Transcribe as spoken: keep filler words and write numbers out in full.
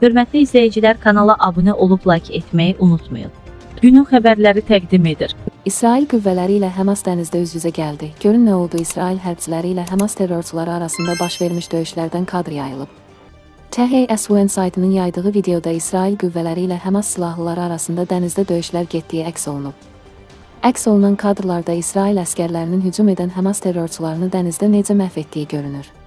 Hörmətli izləyicilər, kanala abunə olub like etməyi unutmayın. Günün xəbərləri təqdim edir. İsrail qüvvələri ilə HƏMAS dənizdə üz-üzə gəldi. Görün nə oldu? İsrail hərbçiləri ilə HƏMAS terrorçuları arasında baş vermiş döyüşlərdən kadr yayılıb. T H S U N saytının yaydığı videoda İsrail qüvvələri ilə HƏMAS silahlıları arasında dənizdə döyüşlər getdiyi əks olunub. Əks olunan kadrlarda İsrail əskərlərinin hücum edən HƏMAS terrorçularını dənizdə necə məhv etdiyi görünür.